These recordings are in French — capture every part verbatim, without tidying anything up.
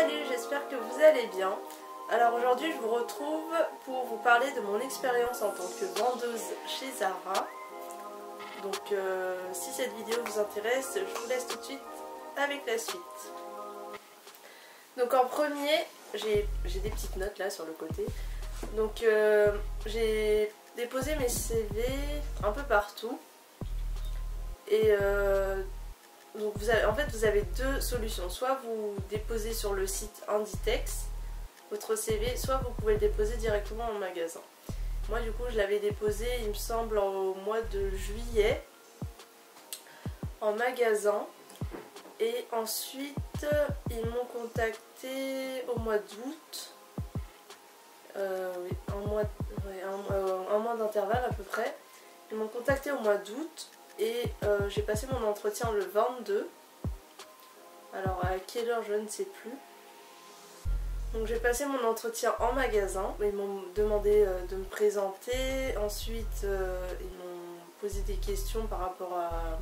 Salut, j'espère que vous allez bien. Alors aujourd'hui je vous retrouve pour vous parler de mon expérience en tant que vendeuse chez Zara. Donc euh, si cette vidéo vous intéresse, je vous laisse tout de suite avec la suite. Donc en premier, j'ai des petites notes là sur le côté. Donc euh, j'ai déposé mes C V un peu partout. Et euh, donc vous avez, en fait vous avez deux solutions. Soit vous déposez sur le site Inditex votre C V, soit vous pouvez le déposer directement en magasin. Moi du coup je l'avais déposé il me semble au mois de juillet en magasin. Et ensuite ils m'ont contacté au mois d'août. Euh, oui, un mois, ouais, un, euh, un mois d'intervalle à peu près. Ils m'ont contacté au mois d'août. Et euh, j'ai passé mon entretien le vingt-deux. Alors à quelle heure je ne sais plus. Donc j'ai passé mon entretien en magasin. Ils m'ont demandé euh, de me présenter. Ensuite euh, ils m'ont posé des questions par rapport à,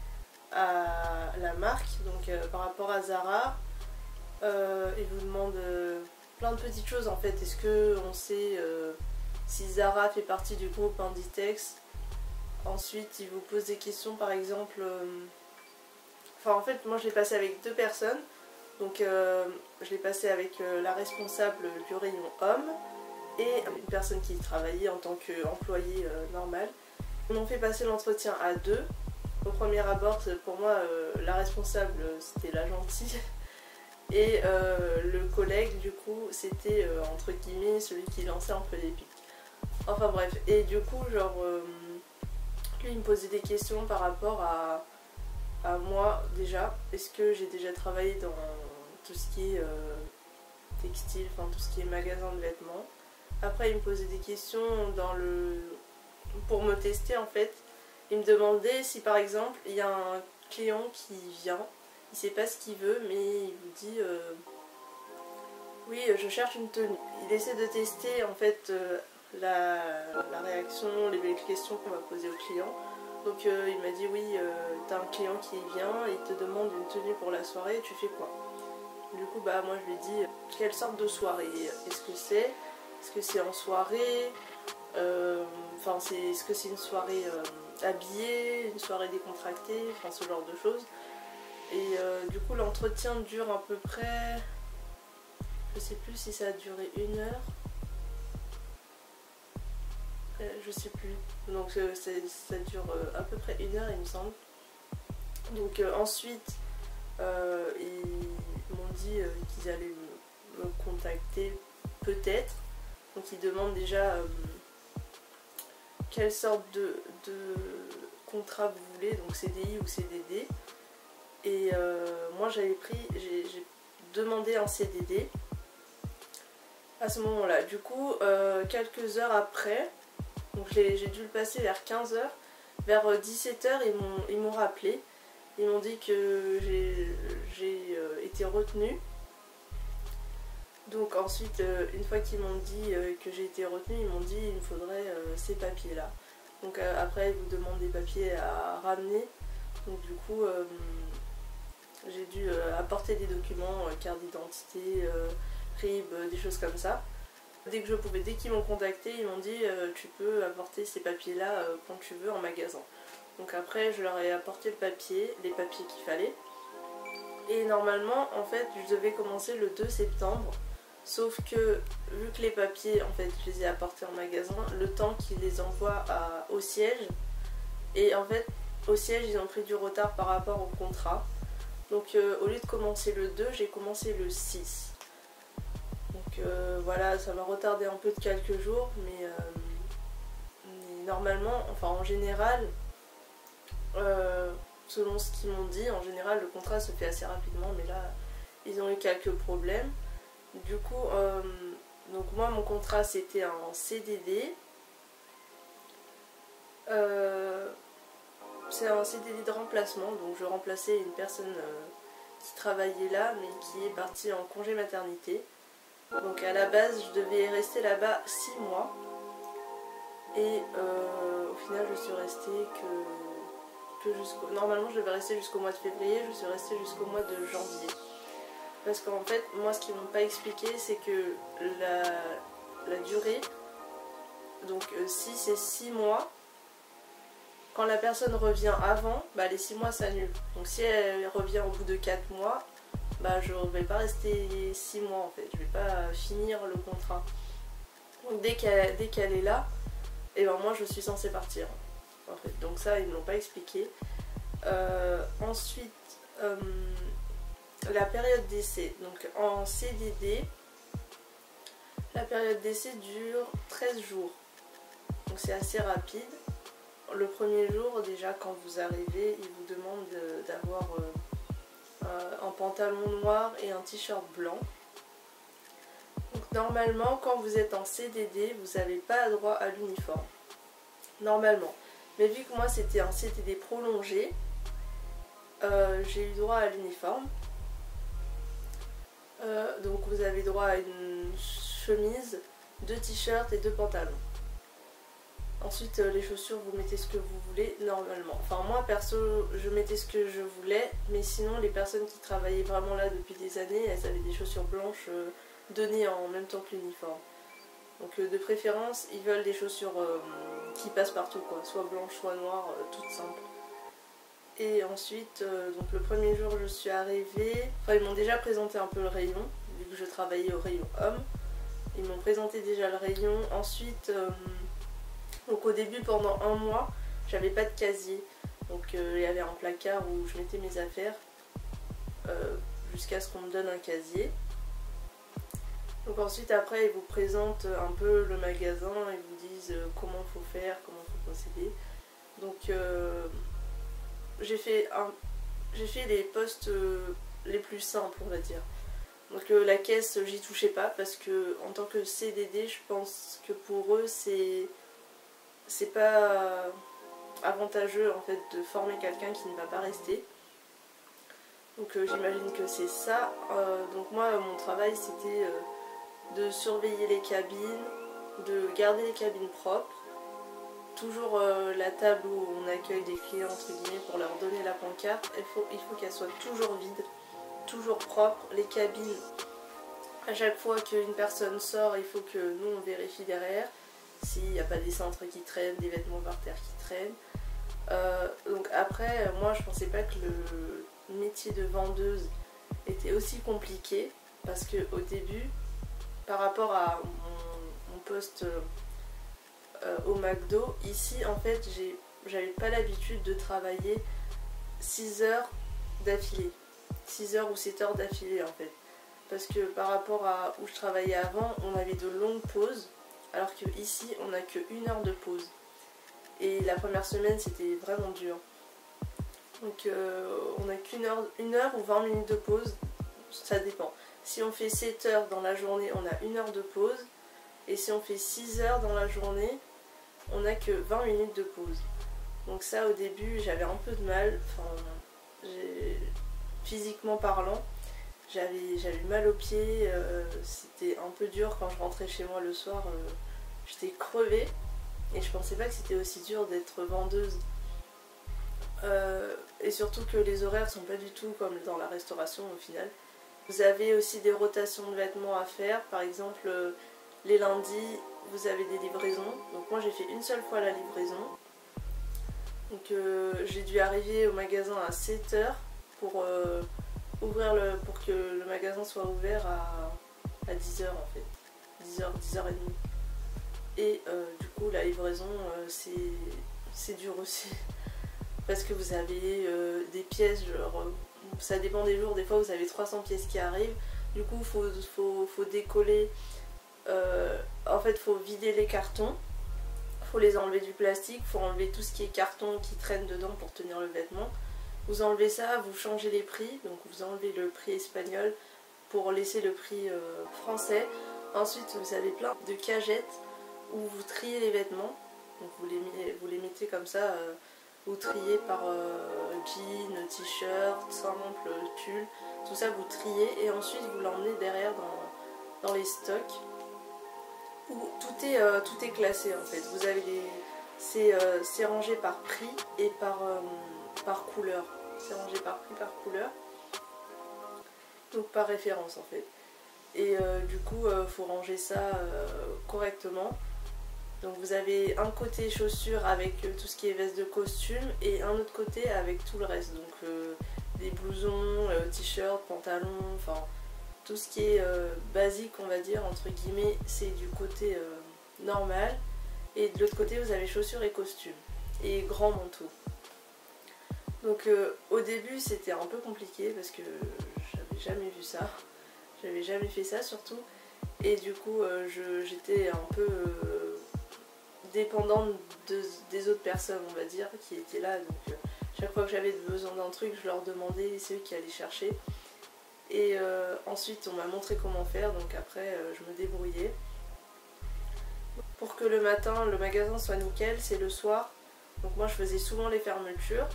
à la marque. Donc euh, par rapport à Zara. Euh, ils vous demandent euh, plein de petites choses en fait. Est-ce qu'on sait euh, si Zara fait partie du groupe Inditex? Ensuite, ils vous posent des questions, par exemple... Euh... Enfin, en fait, moi, je l'ai passé avec deux personnes. Donc, euh, je l'ai passé avec euh, la responsable du rayon homme et une personne qui travaillait en tant qu'employé euh, normal. Ils m'ont fait passer l'entretien à deux. Au premier abord, pour moi, euh, la responsable, c'était la gentille. Et euh, le collègue, du coup, c'était, euh, entre guillemets, celui qui lançait un peu les pics. Enfin, bref. Et du coup, genre... Euh... Lui, il me posait des questions par rapport à, à moi déjà. Est-ce que j'ai déjà travaillé dans tout ce qui est euh, textile, enfin tout ce qui est magasin de vêtements. Après, il me posait des questions dans le pour me tester en fait. Il me demandait si par exemple il y a un client qui vient, il sait pas ce qu'il veut, mais il vous dit euh, oui, je cherche une tenue. Il essaie de tester en fait. Euh, La, la réaction, les questions qu'on va poser au client. Donc euh, il m'a dit oui, euh, t'as un client qui vient, il te demande une tenue pour la soirée, tu fais quoi? Du coup bah moi je lui ai dit quelle sorte de soirée est-ce que c'est? Est-ce que c'est en soirée? Enfin euh, est-ce que c'est une soirée euh, habillée, une soirée décontractée, enfin ce genre de choses. Et euh, du coup l'entretien dure à peu près, je sais plus si ça a duré une heure. Je sais plus, donc euh, ça dure euh, à peu près une heure il me semble. Donc euh, ensuite euh, ils m'ont dit euh, qu'ils allaient me, me contacter peut-être. Donc ils demandent déjà euh, quelle sorte de, de contrat vous voulez, donc C D I ou C D D. Et euh, moi j'avais pris, j'ai demandé un C D D à ce moment là. Du coup euh, quelques heures après, donc j'ai dû le passer vers quinze heures, vers dix-sept heures ils m'ont rappelé, ils m'ont dit que j'ai euh, été retenue. Donc ensuite euh, une fois qu'ils m'ont dit euh, que j'ai été retenue, ils m'ont dit il me faudrait euh, ces papiers là. Donc euh, après ils vous demandent des papiers à ramener, donc du coup euh, j'ai dû euh, apporter des documents, euh, carte d'identité, euh, R I B, des choses comme ça. Dès que je pouvais, dès qu'ils m'ont contacté, ils m'ont dit euh, tu peux apporter ces papiers là euh, quand tu veux en magasin. Donc après je leur ai apporté le papier, les papiers qu'il fallait. Et normalement en fait je devais commencer le deux septembre. Sauf que vu que les papiers en fait je les ai apportés en magasin, le temps qu'ils les envoient à, au siège. Et en fait au siège ils ont pris du retard par rapport au contrat. Donc euh, au lieu de commencer le deux, j'ai commencé le six. Donc euh, voilà, ça m'a retardé un peu de quelques jours, mais, euh, mais normalement, enfin en général, euh, selon ce qu'ils m'ont dit, en général le contrat se fait assez rapidement, mais là ils ont eu quelques problèmes. Du coup, euh, donc moi mon contrat c'était un C D D. Euh, c'est un C D D de remplacement, donc je remplaçais une personne euh, qui travaillait là, mais qui est partie en congé maternité. Donc à la base je devais rester là-bas six mois et euh, au final je suis restée que, que jusqu'au... Normalement je devais rester jusqu'au mois de février, je suis restée jusqu'au mois de janvier. Parce qu'en fait, moi ce qu'ils m'ont pas expliqué, c'est que la, la durée, donc euh, si c'est six mois, quand la personne revient avant, bah, les six mois s'annulent. Donc si elle revient au bout de quatre mois, bah, je ne vais pas rester six mois en fait, je vais pas finir le contrat. Donc dès qu'elle dès qu'elle est là, et ben moi je suis censée partir. En fait. Donc ça ils ne l'ont pas expliqué. Euh, ensuite, euh, la période d'essai. Donc en C D D, la période d'essai dure treize jours. Donc c'est assez rapide. Le premier jour, déjà quand vous arrivez, ils vous demandent d'avoir euh, un pantalon noir et un t-shirt blanc. Donc normalement, quand vous êtes en C D D, vous n'avez pas droit à l'uniforme. Normalement. Mais vu que moi c'était un C D D prolongé, euh, j'ai eu droit à l'uniforme. Euh, donc vous avez droit à une chemise, deux t-shirts et deux pantalons. Ensuite euh, les chaussures, vous mettez ce que vous voulez normalement. Enfin moi perso je mettais ce que je voulais, mais sinon les personnes qui travaillaient vraiment là depuis des années, elles avaient des chaussures blanches euh, données en même temps que l'uniforme. Donc euh, de préférence ils veulent des chaussures euh, qui passent partout quoi, soit blanches soit noires, euh, toutes simples. Et ensuite, euh, donc le premier jour je suis arrivée, enfin ils m'ont déjà présenté un peu le rayon, vu que je travaillais au rayon homme. Ils m'ont présenté déjà le rayon. Ensuite, euh, donc au début pendant un mois, j'avais pas de casier. Donc euh, il y avait un placard où je mettais mes affaires, euh, jusqu'à ce qu'on me donne un casier. Donc ensuite après ils vous présentent un peu le magasin, ils vous disent euh, comment il faut faire, comment il faut procéder. Donc euh, j'ai fait, un, j'ai fait les postes euh, les plus simples on va dire. Donc euh, la caisse j'y touchais pas parce que en tant que C D D je pense que pour eux c'est c'est pas avantageux en fait de former quelqu'un qui ne va pas rester. Donc euh, j'imagine que c'est ça. Euh, donc moi mon travail c'était euh, de surveiller les cabines, de garder les cabines propres. Toujours euh, la table où on accueille des clients entre guillemets pour leur donner la pancarte, il faut, il faut qu'elle soit toujours vide, toujours propre. Les cabines, à chaque fois qu'une personne sort, il faut que nous on vérifie derrière s'il n'y a pas des cintres qui traînent, des vêtements par terre qui traînent. Euh, donc après, moi je pensais pas que le métier de vendeuse était aussi compliqué parce que au début, par rapport à mon, mon poste Euh, au McDo, ici en fait j'avais pas l'habitude de travailler six heures d'affilée, six heures ou sept heures d'affilée en fait, parce que par rapport à où je travaillais avant on avait de longues pauses alors que ici on n'a que une heure de pause et la première semaine c'était vraiment dur. Donc euh, on n'a qu'une heure, une heure ou vingt minutes de pause, ça dépend. Si on fait sept heures dans la journée on a une heure de pause, et si on fait six heures dans la journée on n'a que vingt minutes de pause. Donc ça au début j'avais un peu de mal, enfin, physiquement parlant, j'avais mal aux pieds, euh, c'était un peu dur quand je rentrais chez moi le soir, euh, j'étais crevée et je pensais pas que c'était aussi dur d'être vendeuse. Euh, et surtout que les horaires sont pas du tout comme dans la restauration au final. Vous avez aussi des rotations de vêtements à faire, par exemple euh, les lundis vous avez des livraisons, donc moi j'ai fait une seule fois la livraison. Donc euh, j'ai dû arriver au magasin à sept heures pour, euh, ouvrir le, pour que le magasin soit ouvert à, à dix heures en fait, dix heures, dix heures trente. Et euh, du coup la livraison euh, c'est dur aussi, parce que vous avez euh, des pièces, genre, ça dépend des jours, des fois vous avez trois cents pièces qui arrivent, du coup il faut, faut, faut décoller. Euh, en fait, il faut vider les cartons, il faut les enlever du plastique, il faut enlever tout ce qui est carton qui traîne dedans pour tenir le vêtement. Vous enlevez ça, vous changez les prix, donc vous enlevez le prix espagnol pour laisser le prix euh, français. Ensuite, vous avez plein de cagettes où vous triez les vêtements, donc vous les, vous les mettez comme ça, euh, vous triez par euh, jean, t-shirt, simple, pull, tout ça vous triez et ensuite vous l'emmenez derrière dans, dans les stocks. Où tout est, euh, tout est classé en fait. Vous avez des, c'est euh, rangé par prix et par, euh, par couleur. C'est rangé par prix, par couleur. donc par référence en fait. Et euh, du coup, il euh, faut ranger ça euh, correctement. Donc vous avez un côté chaussures avec euh, tout ce qui est veste de costume et un autre côté avec tout le reste. Donc euh, des blousons, euh, t-shirts, pantalons, enfin tout ce qui est euh, basique on va dire entre guillemets, c'est du côté euh, normal. Et de l'autre côté vous avez chaussures et costumes et grands manteaux. Donc euh, au début c'était un peu compliqué parce que j'avais jamais vu ça. J'avais jamais fait ça surtout. Et du coup euh, j'étais un peu... Euh, dépendante de, des autres personnes on va dire qui étaient là, donc euh, chaque fois que j'avais besoin d'un truc je leur demandais et c'est eux qui allaient chercher et euh, ensuite on m'a montré comment faire, donc après euh, je me débrouillais. Pour que le matin le magasin soit nickel, c'est le soir, donc moi je faisais souvent les fermetures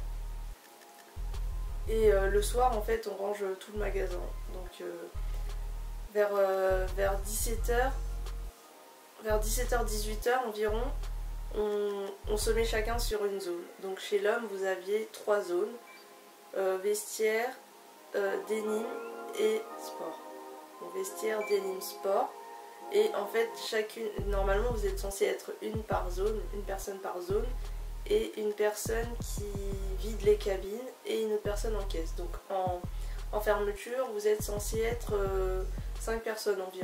et euh, le soir en fait on range tout le magasin, donc euh, vers, euh, vers dix-sept heures vers dix-sept heures dix-huit heures environ, on, on se met chacun sur une zone. Donc chez l'homme, vous aviez trois zones, euh, vestiaire, euh, denim et sport. Donc vestiaire, denim, sport. Et en fait, chacune, normalement vous êtes censé être une par zone, une personne par zone, et une personne qui vide les cabines et une autre personne en caisse. Donc en, en fermeture, vous êtes censé être euh, cinq personnes environ.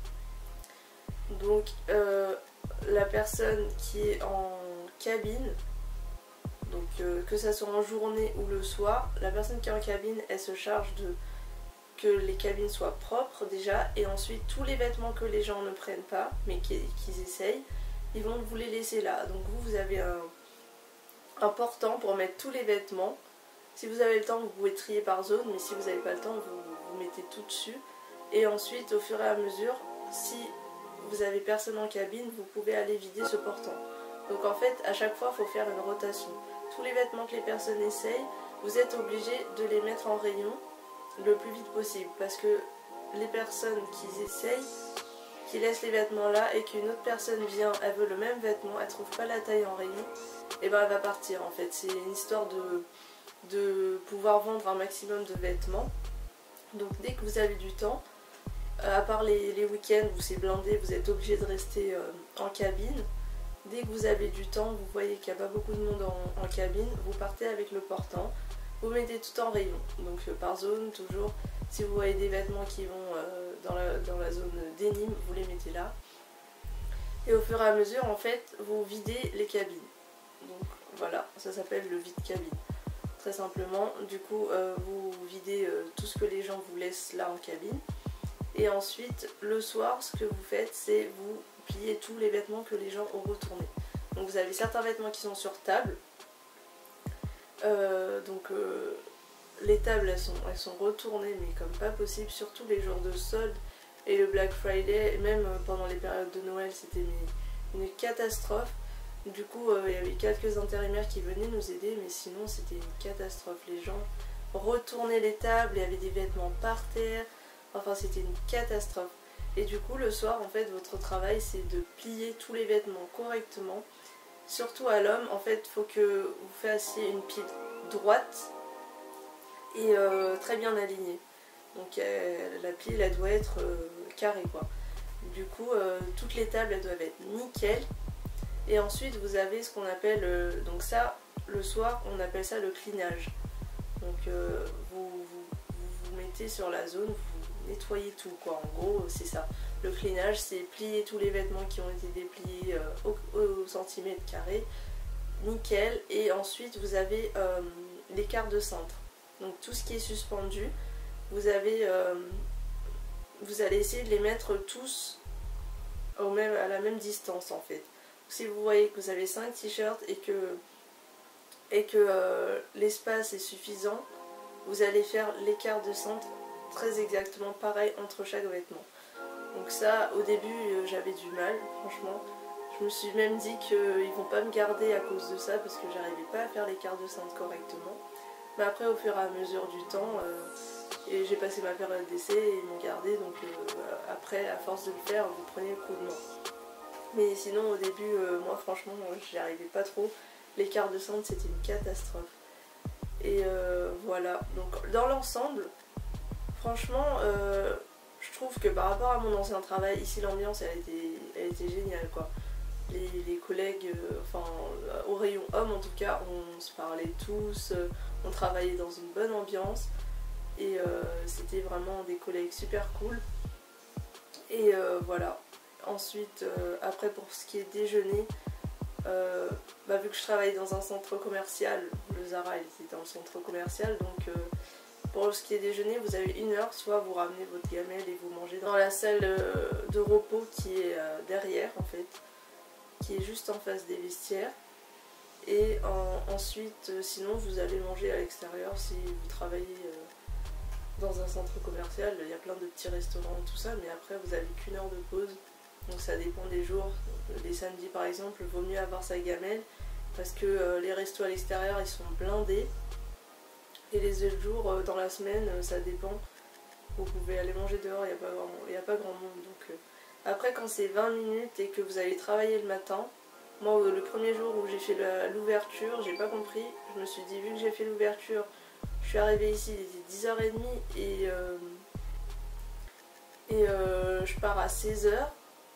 Donc euh, la personne qui est en cabine, donc euh, que ça soit en journée ou le soir, la personne qui est en cabine, elle se charge de que les cabines soient propres déjà, et ensuite tous les vêtements que les gens ne prennent pas, mais qu'ils qu'ils essayent, ils vont vous les laisser là. Donc vous, vous avez un, un portant pour mettre tous les vêtements. Si vous avez le temps, vous pouvez trier par zone, mais si vous n'avez pas le temps, vous, vous mettez tout dessus. Et ensuite, au fur et à mesure, si vous avez personne en cabine, vous pouvez aller vider ce portant. Donc en fait, à chaque fois, il faut faire une rotation. Tous les vêtements que les personnes essayent, vous êtes obligé de les mettre en rayon le plus vite possible. Parce que les personnes qui essayent, qui laissent les vêtements là, et qu'une autre personne vient, elle veut le même vêtement, elle trouve pas la taille en rayon, et ben elle va partir en fait. C'est une histoire de, de pouvoir vendre un maximum de vêtements. Donc dès que vous avez du temps, à part les, les week-ends où c'est blindé, vous êtes obligé de rester euh, en cabine. Dès que vous avez du temps, vous voyez qu'il n'y a pas beaucoup de monde en, en cabine, vous partez avec le portant, vous mettez tout en rayon. Donc euh, par zone, toujours, si vous voyez des vêtements qui vont euh, dans, la, dans la zone denim, vous les mettez là. Et au fur et à mesure, en fait, vous videz les cabines. Donc voilà, ça s'appelle le vide-cabine. Très simplement, du coup, euh, vous videz euh, tout ce que les gens vous laissent là en cabine. Et ensuite, le soir, ce que vous faites, c'est vous pliez tous les vêtements que les gens ont retournés. Donc vous avez certains vêtements qui sont sur table. Euh, donc euh, les tables, elles sont, elles sont retournées, mais comme pas possible, surtout les jours de solde et le Black Friday, et même pendant les périodes de Noël, c'était une, une catastrophe. Du coup, euh, il y avait quelques intérimaires qui venaient nous aider, mais sinon, c'était une catastrophe. Les gens retournaient les tables, il y avait des vêtements par terre. Enfin, c'était une catastrophe. Et du coup, le soir, en fait, votre travail, c'est de plier tous les vêtements correctement. Surtout à l'homme, en fait, il faut que vous fassiez une pile droite et euh, très bien alignée. Donc, euh, la pile, elle doit être euh, carrée, quoi. Du coup, euh, toutes les tables, elles doivent être nickel. Et ensuite, vous avez ce qu'on appelle... Euh, donc ça, le soir, on appelle ça le clinage. Donc, euh, vous, vous, vous vous mettez sur la zone, vous nettoyer tout quoi, en gros c'est ça. Le clinage, c'est plier tous les vêtements qui ont été dépliés euh, au, au centimètre carré, nickel. Et ensuite vous avez euh, l'écart de cintre, donc tout ce qui est suspendu, vous avez euh, vous allez essayer de les mettre tous au même, à la même distance en fait. Si vous voyez que vous avez cinq t-shirts et que, et que euh, l'espace est suffisant, vous allez faire l'écart de cintre très exactement pareil entre chaque vêtement. Donc ça, au début, euh, j'avais du mal, franchement. Je me suis même dit qu'ils vont pas me garder à cause de ça, parce que j'arrivais pas à faire l'écart de cintre correctement. Mais après, au fur et à mesure du temps, euh, et j'ai passé ma période d'essai et ils m'ont gardé, donc euh, après, à force de le faire, vous prenez le coup de main. Mais sinon, au début, euh, moi franchement, j'y arrivais pas trop. L'écart de cintre, c'était une catastrophe. Et euh, voilà, donc dans l'ensemble, franchement, euh, je trouve que par rapport à mon ancien travail, ici l'ambiance elle était, elle était géniale quoi. Les, les collègues, euh, enfin au rayon homme en tout cas, on se parlait tous, euh, on travaillait dans une bonne ambiance et euh, c'était vraiment des collègues super cool. Et euh, voilà. Ensuite, euh, après pour ce qui est déjeuner, euh, bah, vu que je travaille dans un centre commercial, le Zara il était dans le centre commercial, donc euh, pour ce qui est déjeuner, vous avez une heure, soit vous ramenez votre gamelle et vous mangez dans la salle euh, de repos qui est euh, derrière en fait, qui est juste en face des vestiaires. Et en, ensuite, euh, sinon vous allez manger à l'extérieur si vous travaillez euh, dans un centre commercial. Il y a plein de petits restaurants et tout ça, mais après vous avez qu'une heure de pause. Donc ça dépend des jours. Les samedis par exemple, il vaut mieux avoir sa gamelle parce que euh, les restos à l'extérieur ils sont blindés. Et les autres jours euh, dans la semaine, euh, ça dépend. Vous pouvez aller manger dehors, il n'y a, a pas grand monde. Donc, euh, après quand c'est vingt minutes et que vous allez travailler le matin, moi le premier jour où j'ai fait l'ouverture, j'ai pas compris. Je me suis dit, vu que j'ai fait l'ouverture, je suis arrivée ici, il était dix heures trente et, euh, et euh, je pars à seize heures.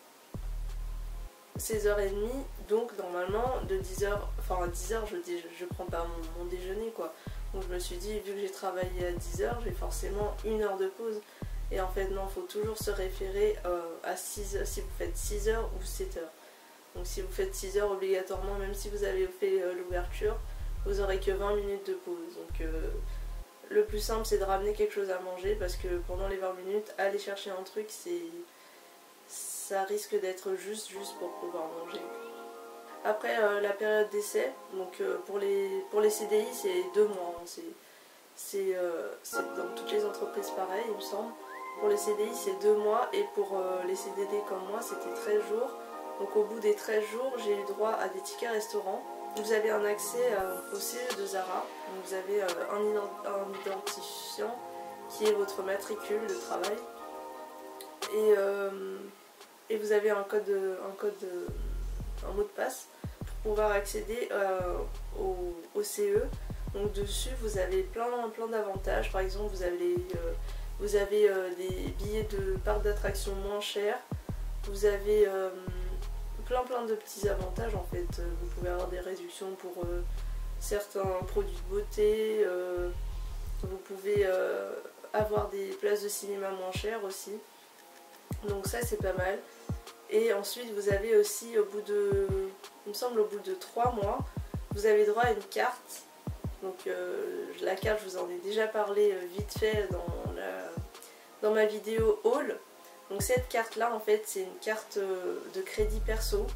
seize heures trente, donc normalement de dix heures, enfin à dix heures je, je prends pas mon, mon déjeuner quoi. Donc je me suis dit, vu que j'ai travaillé à dix heures, j'ai forcément une heure de pause. Et en fait non, il faut toujours se référer euh, à six heures, si vous faites six heures ou sept heures. Donc si vous faites six heures obligatoirement, même si vous avez fait euh, l'ouverture, vous aurez que vingt minutes de pause. Donc euh, le plus simple c'est de ramener quelque chose à manger parce que pendant les vingt minutes, aller chercher un truc, c'est ça risque d'être juste juste pour pouvoir manger. Après euh, la période d'essai, donc euh, pour, les, pour les C D I c'est deux mois, hein, c'est euh, dans toutes les entreprises pareil il me semble. Pour les C D I c'est deux mois et pour euh, les C D D comme moi c'était treize jours. Donc au bout des treize jours j'ai eu droit à des tickets restaurants. Vous avez un accès euh, au C E de Zara, donc vous avez euh, un, un identifiant qui est votre matricule de travail et, euh, et vous avez un code, un code un mot de passe pour pouvoir accéder euh, au, au C E. Donc dessus vous avez plein, plein d'avantages. Par exemple vous avez, euh, vous avez euh, des billets de parc d'attraction moins chers. Vous avez euh, plein plein de petits avantages en fait. Vous pouvez avoir des réductions pour euh, certains produits de beauté. Euh, vous pouvez euh, avoir des places de cinéma moins chères aussi. Donc ça c'est pas mal. Et ensuite vous avez aussi au bout de, il me semble au bout de trois mois, vous avez droit à une carte. Donc euh, la carte je vous en ai déjà parlé euh, vite fait dans, la, dans ma vidéo haul. Donc cette carte là en fait c'est une carte euh, de crédit perso.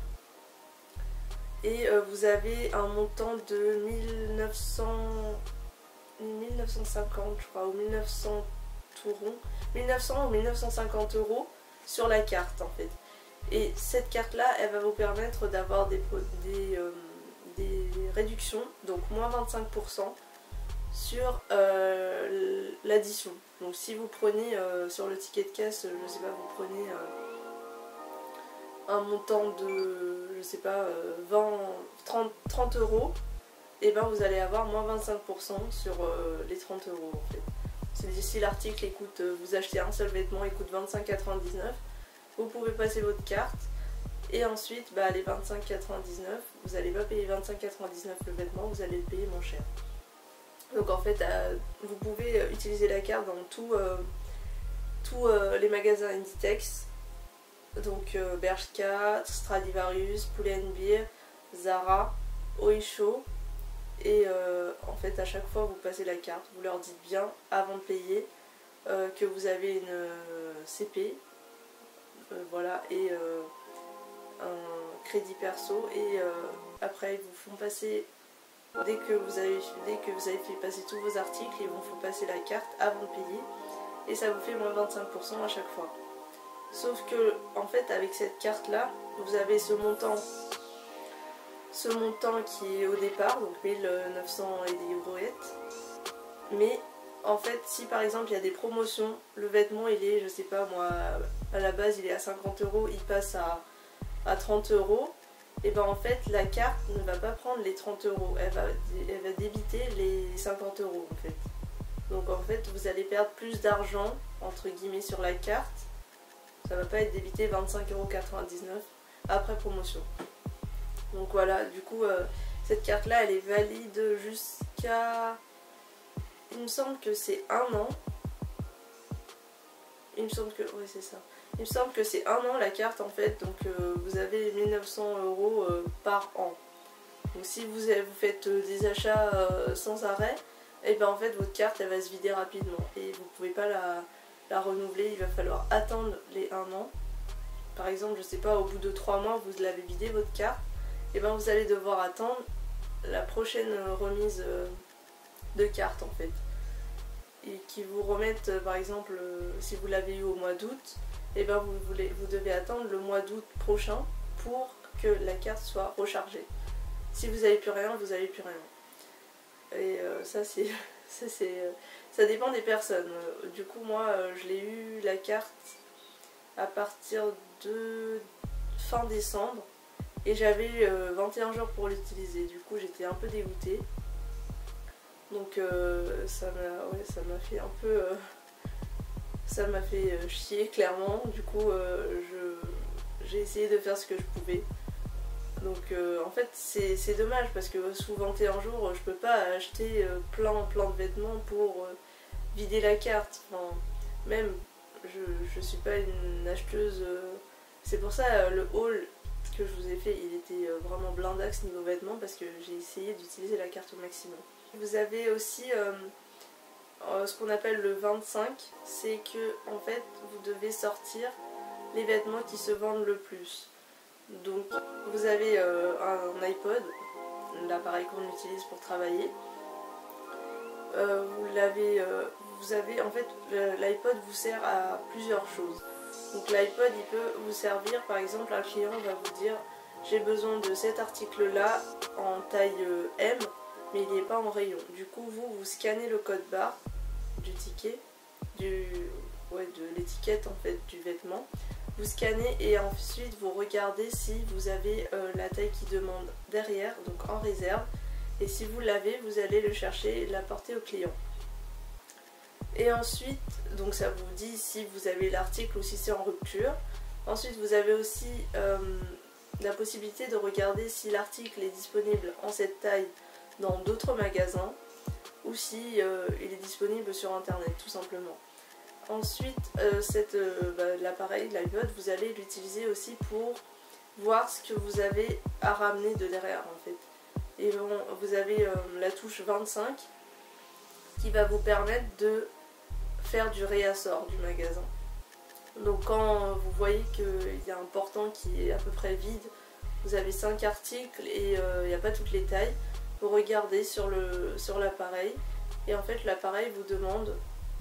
Et euh, vous avez un montant de mille neuf cents, mille neuf cent cinquante je crois, ou mille neuf cents tout rond, mille neuf cents ou mille neuf cent cinquante euros sur la carte en fait. Et cette carte là elle va vous permettre d'avoir des, des, euh, des réductions, donc moins vingt-cinq pour cent sur euh, l'addition. Donc si vous prenez euh, sur le ticket de caisse, je sais pas, vous prenez euh, un montant de, je sais pas, euh, vingt, trente, trente euros, et ben vous allez avoir moins vingt-cinq pour cent sur euh, les trente euros en fait. Si l'article écoute, vous achetez un seul vêtement, il coûte vingt-cinq quatre-vingt-dix-neuf, vous pouvez passer votre carte et ensuite bah, les vingt-cinq quatre-vingt-dix-neuf, vous n'allez pas payer vingt-cinq quatre-vingt-dix-neuf le vêtement, vous allez le payer moins cher. Donc en fait euh, vous pouvez utiliser la carte dans tous euh, tous, euh, les magasins Inditex, donc euh, Bershka, Stradivarius, Pull and Bear, Zara, Oysho. Et euh, en fait à chaque fois vous passez la carte, vous leur dites bien avant de payer euh, que vous avez une euh, C P, euh, voilà, et euh, un crédit perso, et euh, après ils vous font passer, dès que vous avez dès que vous avez fait passer tous vos articles, ils vous font passer la carte avant de payer et ça vous fait moins vingt-cinq pour cent à chaque fois. Sauf que en fait avec cette carte là vous avez ce montant ce montant qui est au départ, donc mille neuf cents et des brouettes. Mais en fait si par exemple il y a des promotions, le vêtement il est, je sais pas moi, à la base il est à cinquante euros, il passe à, à trente euros, et ben en fait la carte ne va pas prendre les trente euros, elle va, elle va débiter les cinquante euros en fait. Donc en fait vous allez perdre plus d'argent entre guillemets sur la carte. Ça va pas être débité vingt-cinq euros quatre-vingt-dix-neuf après promotion. Donc voilà, du coup euh, cette carte là elle est valide jusqu'à... Il me semble que c'est un an. Il me semble que... Oui c'est ça. Il me semble que c'est un an la carte en fait. Donc euh, vous avez mille neuf cents euros euh, par an. Donc si vous, avez, vous faites euh, des achats euh, sans arrêt, et ben en fait votre carte elle va se vider rapidement. Et vous pouvez pas la, la renouveler, il va falloir attendre les un an. Par exemple, je sais pas, au bout de trois mois vous l'avez vidé votre carte. Et ben vous allez devoir attendre la prochaine remise de carte en fait, et qui vous remettent par exemple si vous l'avez eu au mois d'août, et ben vous, voulez, vous devez attendre le mois d'août prochain pour que la carte soit rechargée. Si vous n'avez plus rien, vous n'avez plus rien. Et euh, ça c'est ça, euh, ça dépend des personnes. Du coup moi euh, je l'ai eu la carte à partir de fin décembre. Et j'avais euh, vingt et un jours pour l'utiliser, du coup j'étais un peu dégoûtée. Donc euh, ça m'a ouais, ça m'a fait un peu... Euh, ça m'a fait euh, chier clairement. Du coup euh, j'ai essayé de faire ce que je pouvais. Donc euh, en fait c'est dommage parce que sous vingt et un jours je peux pas acheter euh, plein plein de vêtements pour euh, vider la carte. Enfin, même je, je suis pas une acheteuse... Euh, c'est pour ça euh, le haul que je vous ai fait, il était vraiment blindax niveau vêtements parce que j'ai essayé d'utiliser la carte au maximum. Vous avez aussi euh, euh, ce qu'on appelle le vingt-cinq, c'est que en fait vous devez sortir les vêtements qui se vendent le plus. Donc vous avez euh, un iPod, l'appareil qu'on utilise pour travailler. Euh, vous l'avez, euh, vous avez en fait l'iPod vous sert à plusieurs choses. Donc l'iPod il peut vous servir, par exemple un client va vous dire j'ai besoin de cet article là en taille M mais il n'est pas en rayon. Du coup vous vous scannez le code barre du ticket, du, ouais, de l'étiquette en fait du vêtement. Vous scannez et ensuite vous regardez si vous avez euh, la taille qui demande derrière, donc en réserve. Et si vous l'avez, vous allez le chercher et l'apporter au client. Et ensuite, donc ça vous dit si vous avez l'article ou si c'est en rupture. Ensuite vous avez aussi euh, la possibilité de regarder si l'article est disponible en cette taille dans d'autres magasins ou si euh, il est disponible sur internet tout simplement. Ensuite euh, euh, bah, l'appareil, l'iPod, vous allez l'utiliser aussi pour voir ce que vous avez à ramener de derrière en fait. Et bon, vous avez euh, la touche vingt-cinq qui va vous permettre de faire du réassort du magasin. Donc quand vous voyez qu'il y a un portant qui est à peu près vide, vous avez cinq articles et euh, il n'y a pas toutes les tailles, vous regardez sur le sur l'appareil et en fait l'appareil vous demande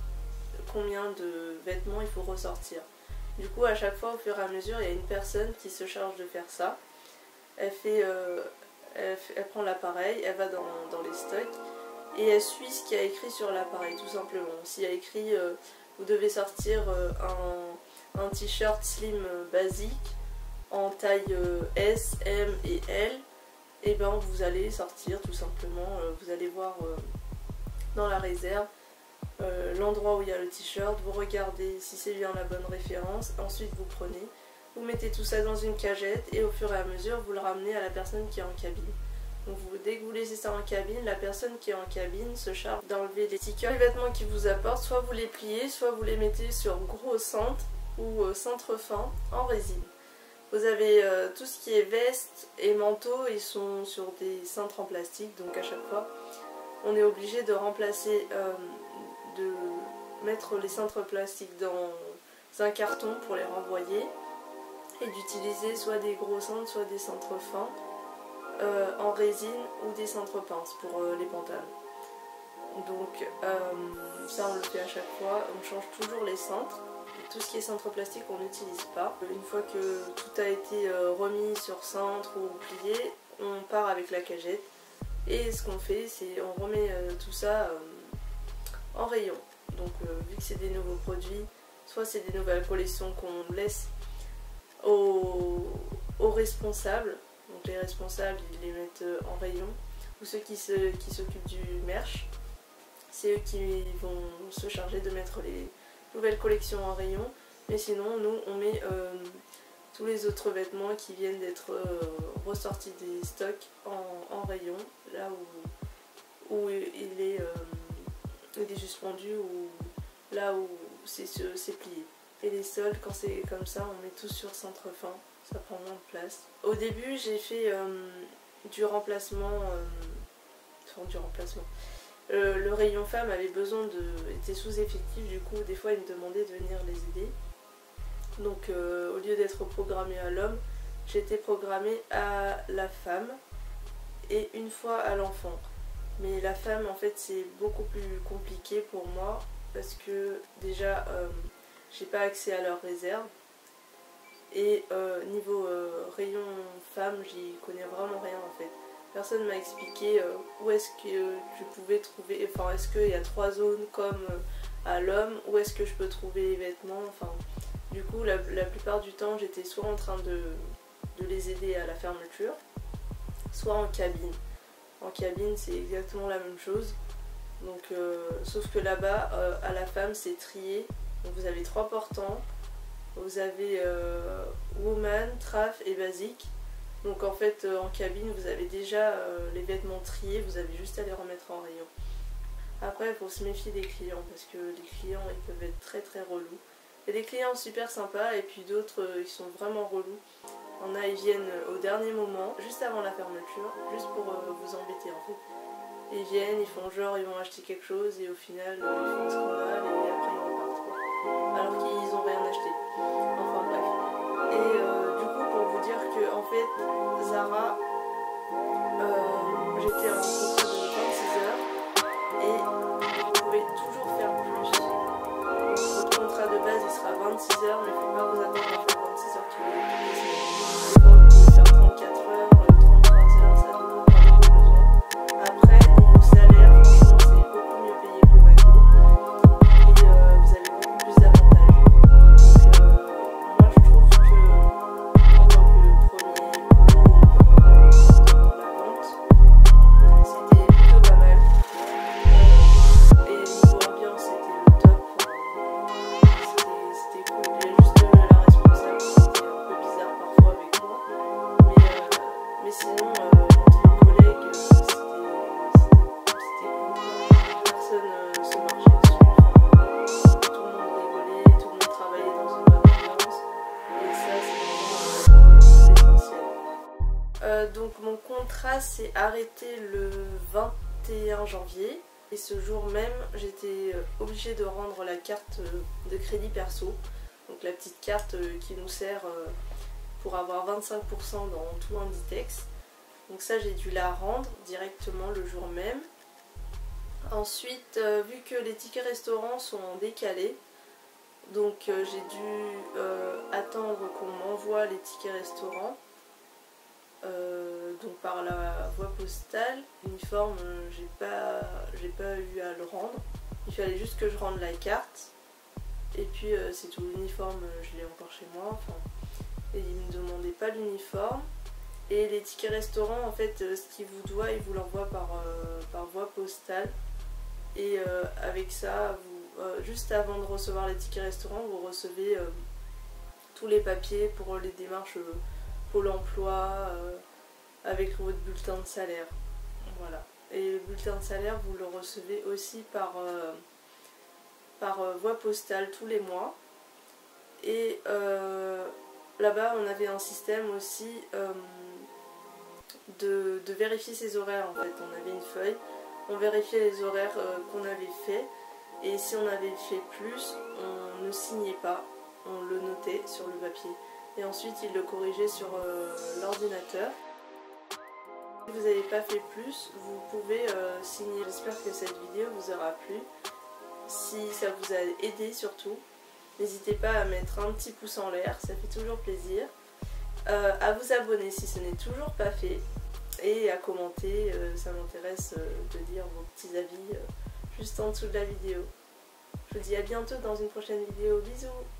combien de vêtements il faut ressortir. Du coup à chaque fois au fur et à mesure il y a une personne qui se charge de faire ça. Elle fait, euh, elle, fait elle prend l'appareil, elle va dans, dans les stocks et elle suit ce qu'il y a écrit sur l'appareil tout simplement. S'il y a écrit euh, vous devez sortir euh, un, un t-shirt slim euh, basique en taille euh, S, M et L, et ben vous allez sortir tout simplement, euh, vous allez voir euh, dans la réserve euh, l'endroit où il y a le t-shirt, vous regardez si c'est bien la bonne référence, ensuite vous prenez, vous mettez tout ça dans une cagette et au fur et à mesure vous le ramenez à la personne qui est en cabine. Donc vous, dès que vous laissez ça en cabine, la personne qui est en cabine se charge d'enlever les stickers, les vêtements qu'ils vous apportent, soit vous les pliez, soit vous les mettez sur gros cintre ou euh, cintre fin en résine. Vous avez euh, tout ce qui est veste et manteau, ils sont sur des cintres en plastique, donc à chaque fois on est obligé de remplacer, euh, de mettre les cintres plastiques dans un carton pour les renvoyer et d'utiliser soit des gros cintres, soit des cintres fins euh, en résine ou des cintres pinces pour euh, les pantalons. Donc euh, ça on le fait à chaque fois, on change toujours les cintres. Tout ce qui est cintre plastique on n'utilise pas. Une fois que tout a été euh, remis sur cintre ou plié, on part avec la cagette. Et ce qu'on fait, c'est on remet euh, tout ça euh, en rayon. Donc euh, vu que c'est des nouveaux produits, soit c'est des nouvelles collections qu'on laisse aux, aux responsables. Donc les responsables ils les mettent euh, en rayon. Ou ceux qui se, qui s'occupent du merch. c'est eux qui vont se charger de mettre les nouvelles collections en rayon. Mais sinon, nous, on met euh, tous les autres vêtements qui viennent d'être euh, ressortis des stocks en, en rayon, là où, où il, est, euh, il est suspendu ou là où c'est plié. Et les sols, quand c'est comme ça, on met tout sur centre-fin, ça prend moins de place. Au début, j'ai fait euh, du remplacement, euh, enfin du remplacement. Euh, le rayon femme avait besoin de, était sous-effectif, du coup des fois ils me demandaient de venir les aider. Donc euh, au lieu d'être programmée à l'homme, j'étais programmée à la femme et une fois à l'enfant. Mais la femme en fait c'est beaucoup plus compliqué pour moi parce que déjà euh, j'ai pas accès à leurs réserves. Et euh, niveau euh, rayon femme, j'y connais vraiment rien en fait. Personne m'a expliqué euh, où est-ce que euh, je pouvais trouver, enfin est-ce qu'il y a trois zones comme euh, à l'homme, où est-ce que je peux trouver les vêtements, enfin du coup la, la plupart du temps j'étais soit en train de, de les aider à la fermeture, soit en cabine. En cabine c'est exactement la même chose, donc euh, sauf que là-bas euh, à la femme c'est trié, donc vous avez trois portants, vous avez euh, woman, traf et basique. Donc en fait euh, en cabine vous avez déjà euh, les vêtements triés, vous avez juste à les remettre en rayon. Après il faut se méfier des clients parce que les clients ils peuvent être très très relous. Il y a des clients super sympas et puis d'autres euh, ils sont vraiment relous. Il y en a ils viennent au dernier moment, juste avant la fermeture, juste pour euh, vous embêter en fait. Ils viennent, ils font genre ils vont acheter quelque chose et au final euh, ils font un scandale et après ils repartent quoi. Alors qu'ils n'ont rien acheté. Enfin bref. Et euh, du coup pour vous dire que en fait Zara, euh, j'étais en contrat de vingt-six heures et vous pouvez toujours faire plus. Votre contrat de base il sera vingt-six heures mais il ne faut pas vous attendre à faire vingt-six heures tous les jours. Des fois vous pouvez faire trente-quatre heures, trente-trois heures, ça dépend vraiment des besoins. Après niveau salaire, franchement c'est beaucoup mieux payé que le McDo et euh, vous avez beaucoup plus d'avantages. Donc euh, moi je trouve que en tant que premier boulot dans la vente, c'était plutôt pas mal. Euh, et niveau ambiance c'était le top. C'était cool. Il y a juste euh, la responsable qui était un peu bizarre parfois avec moi. Mais, euh, mais sinon euh, entre collègues euh, c'était cool. Personne euh, se marchait dessus. Enfin, tout le monde rigolait, tout le monde travaillait dans une bonne ambiance. Et ça c'est vraiment l'essentiel. Euh, donc mon contrat s'est arrêté le vingt et un janvier et ce jour même j'étais obligée de rendre la carte de crédit perso, donc la petite carte qui nous sert pour avoir vingt-cinq pour cent dans tout Inditex. Donc ça j'ai dû la rendre directement le jour même. Ensuite euh, vu que les tickets restaurants sont en décalé, donc euh, j'ai dû euh, attendre qu'on m'envoie les tickets restaurants. Euh, donc par la voie postale. L'uniforme, euh, j'ai pas, j'ai pas eu à le rendre. Il fallait juste que je rende la carte. Et puis euh, c'est tout. L'uniforme, euh, je l'ai encore chez moi. Enfin, et il me demandait pas l'uniforme. Et les tickets restaurants, en fait, euh, ce qu'il vous doit, il vous l'envoie par, euh, par voie postale. Et euh, avec ça, vous, euh, juste avant de recevoir les tickets restaurants, vous recevez euh, tous les papiers pour les démarches. Euh, Pôle emploi, euh, avec votre bulletin de salaire. Voilà. Et le bulletin de salaire, vous le recevez aussi par, euh, par euh, voie postale tous les mois. Et euh, là-bas, on avait un système aussi euh, de, de vérifier ses horaires. En fait, on avait une feuille, on vérifiait les horaires euh, qu'on avait fait. Et si on avait fait plus, on ne signait pas, on le notait sur le papier. Et ensuite il le corrigeait sur euh, l'ordinateur. Si vous n'avez pas fait plus, vous pouvez euh, signer. J'espère que cette vidéo vous aura plu. Si ça vous a aidé surtout, n'hésitez pas à mettre un petit pouce en l'air, ça fait toujours plaisir. Euh, à vous abonner si ce n'est toujours pas fait. Et à commenter, euh, ça m'intéresse euh, de lire vos petits avis euh, juste en dessous de la vidéo. Je vous dis à bientôt dans une prochaine vidéo. Bisous!